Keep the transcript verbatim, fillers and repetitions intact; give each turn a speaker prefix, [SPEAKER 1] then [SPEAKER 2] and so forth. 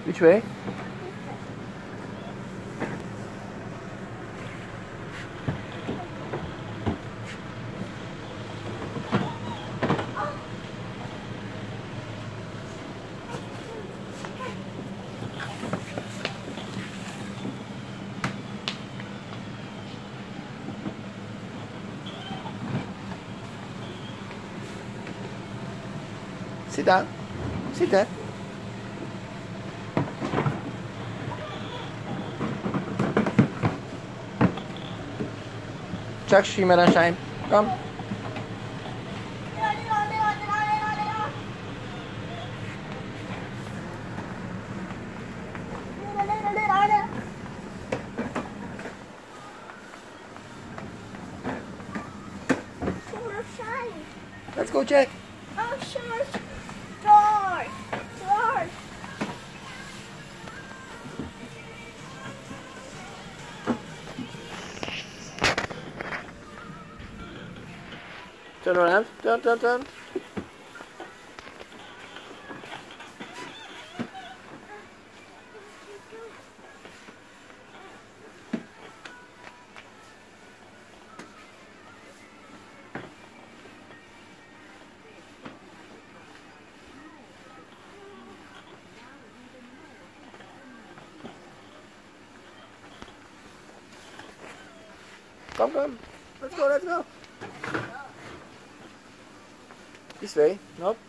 [SPEAKER 1] Which way? Sit down. Sit there. Chuck, shimmer and shine. Come. Let's go check.
[SPEAKER 2] Oh, sure. Door. Door.
[SPEAKER 1] Turn around. Turn, turn, turn. Come, come. Let's go, let's go. This way. Nope.